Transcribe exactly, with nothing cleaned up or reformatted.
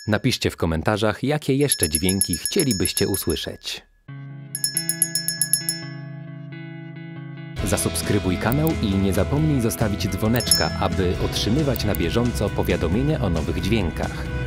Napiszcie w komentarzach, jakie jeszcze dźwięki chcielibyście usłyszeć. Zasubskrybuj kanał i nie zapomnij zostawić dzwoneczka, aby otrzymywać na bieżąco powiadomienia o nowych dźwiękach.